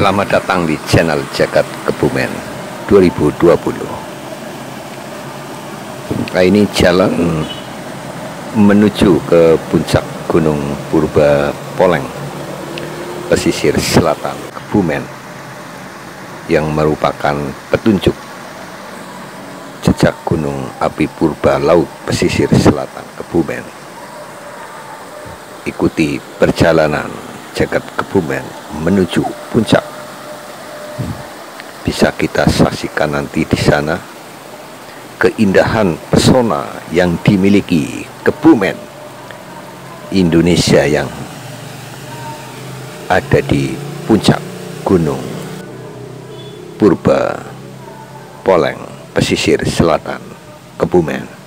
Selamat datang di channel Jagat Kebumen 2020. Nah, ini jalan menuju ke puncak Gunung Purba Poleng, pesisir selatan Kebumen, yang merupakan petunjuk jejak gunung api purba laut pesisir selatan Kebumen. Ikuti perjalanan Jagat Kebumen menuju puncak. Bisa kita saksikan nanti di sana keindahan pesona yang dimiliki Kebumen, Indonesia, yang ada di puncak Gunung Purba Poleng, pesisir selatan Kebumen.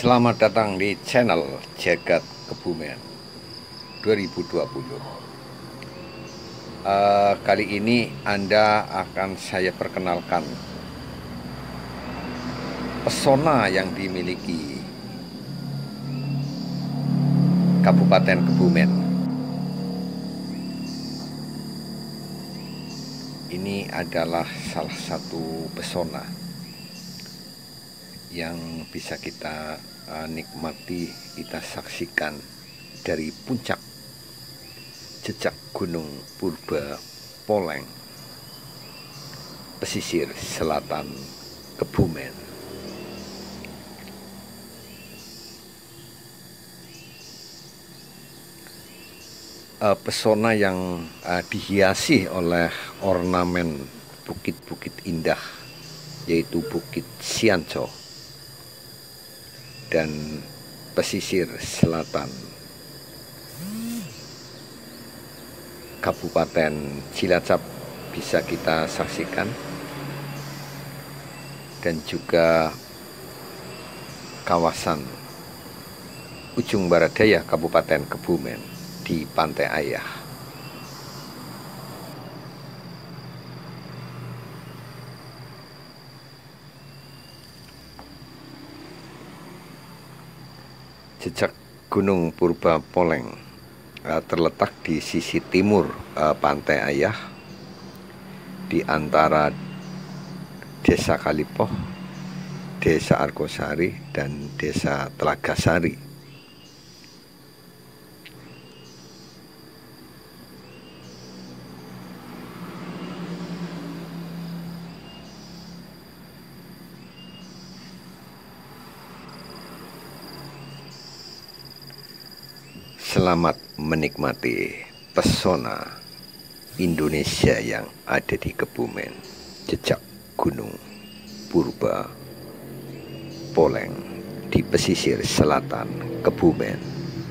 Selamat datang di channel Jagat Kebumen 2020. Kali ini Anda akan saya perkenalkan pesona yang dimiliki Kabupaten Kebumen. Ini adalah salah satu pesona yang bisa kita nikmati, kita saksikan dari puncak jejak Gunung Purba Poleng, pesisir selatan Kebumen. Pesona yang dihiasi oleh ornamen bukit-bukit indah, yaitu Bukit Sianco dan pesisir selatan Kabupaten Cilacap bisa kita saksikan, dan juga kawasan ujung barat daya Kabupaten Kebumen di Pantai Ayah. Jejak Gunung Purba Poleng terletak di sisi timur Pantai Ayah, di antara Desa Kalipoh, Desa Argosari, dan Desa Telagasari. Selamat menikmati pesona Indonesia yang ada di Kebumen, jejak Gunung Purba Poleng di pesisir selatan Kebumen.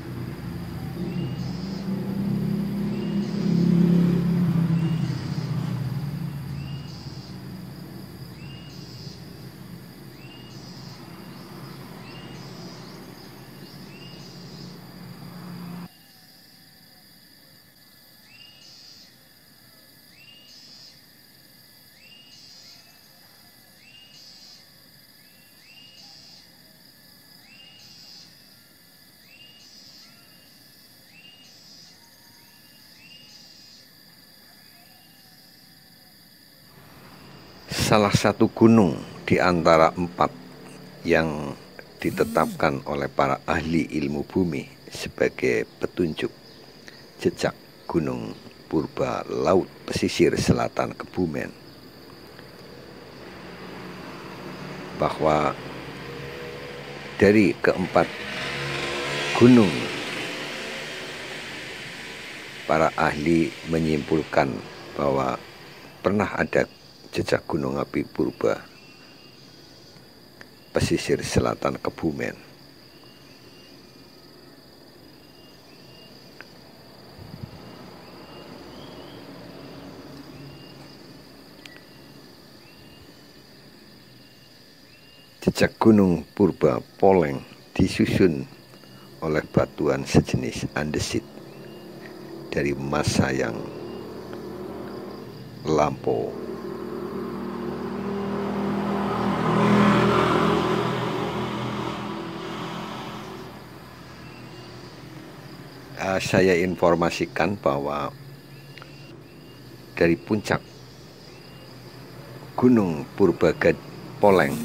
Salah satu gunung di antara 4 yang ditetapkan oleh para ahli ilmu bumi sebagai petunjuk jejak Gunung Purba Laut pesisir selatan Kebumen, bahwa dari keempat gunung, para ahli menyimpulkan bahwa pernah ada jejak gunung api purba pesisir selatan Kebumen. Jejak Gunung Purba Poleng disusun oleh batuan sejenis andesit dari masa yang lampau. Saya informasikan bahwa dari puncak Gunung Purba Poleng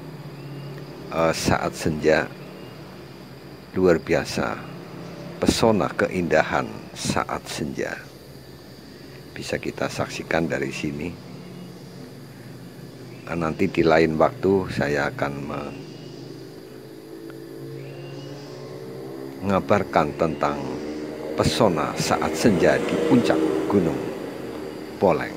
saat senja luar biasa, pesona keindahan saat senja bisa kita saksikan dari sini. Nanti di lain waktu saya akan mengabarkan tentang pesona saat senja di puncak Gunung Poleng.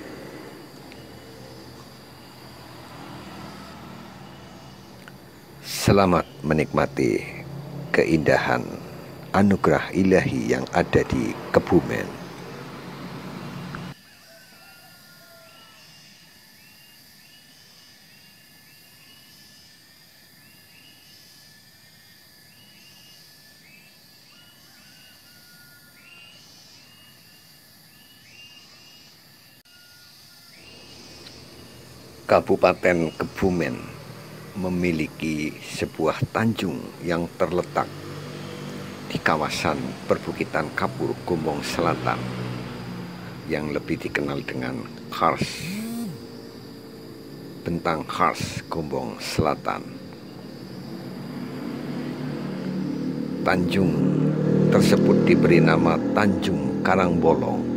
Selamat menikmati keindahan anugerah ilahi yang ada di Kebumen. Kabupaten Kebumen memiliki sebuah tanjung yang terletak di kawasan perbukitan Kapur Gombong Selatan yang lebih dikenal dengan Kars, Bentang Kars Gombong Selatan. Tanjung tersebut diberi nama Tanjung Karangbolong.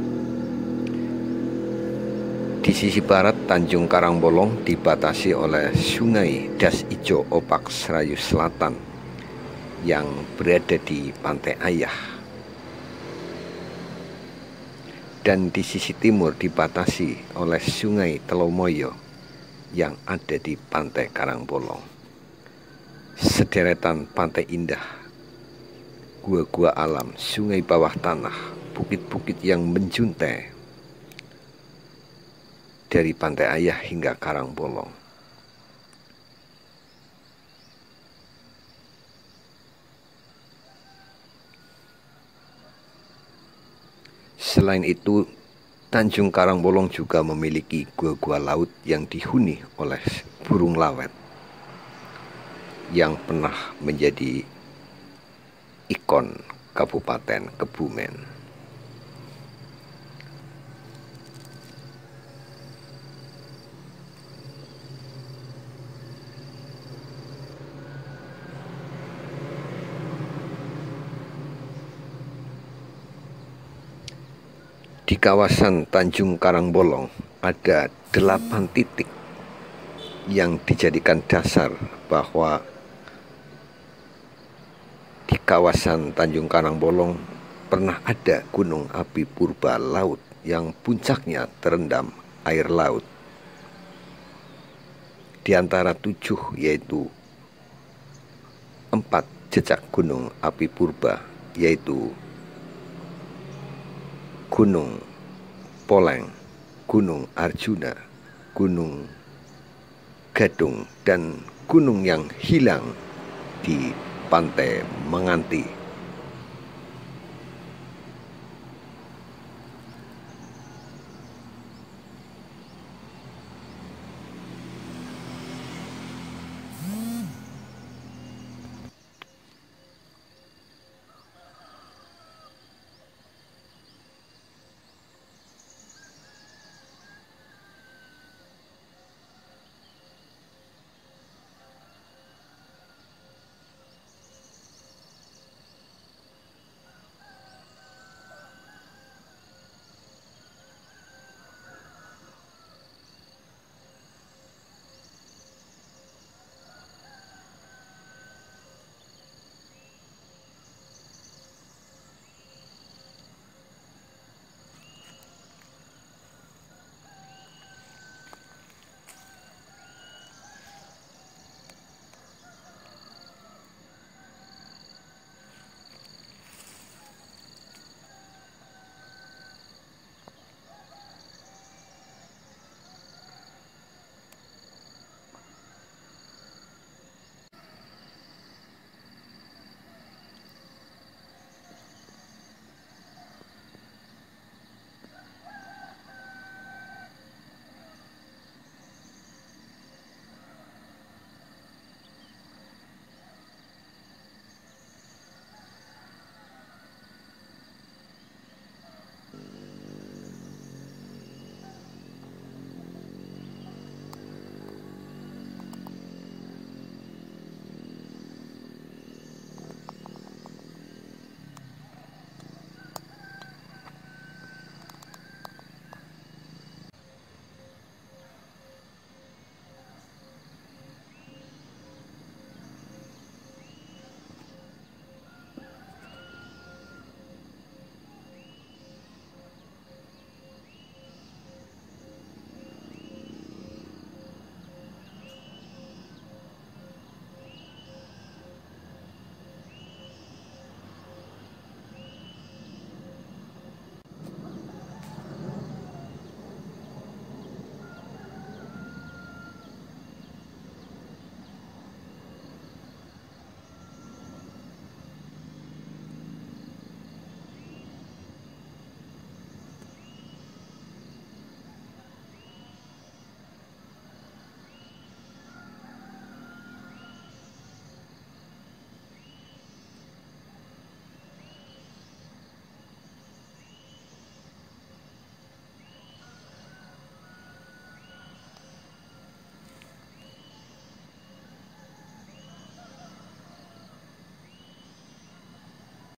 Di sisi barat Tanjung Karangbolong dibatasi oleh Sungai Das Ijo Opak Serayu Selatan yang berada di Pantai Ayah. Dan di sisi timur dibatasi oleh Sungai Telomoyo yang ada di Pantai Karangbolong. Sederetan pantai indah, gua-gua alam, sungai bawah tanah, bukit-bukit yang menjuntai dari Pantai Ayah hingga Karangbolong. Selain itu, Tanjung Karangbolong juga memiliki gua-gua laut yang dihuni oleh burung lawet yang pernah menjadi ikon Kabupaten Kebumen. Di kawasan Tanjung Karangbolong ada 8 titik yang dijadikan dasar bahwa di kawasan Tanjung Karangbolong pernah ada gunung api purba laut yang puncaknya terendam air laut. Di antara 7 yaitu 4 jejak gunung api purba, yaitu Gunung Poleng, Gunung Arjuna, Gunung Gadung, dan gunung yang hilang di Pantai Menganti.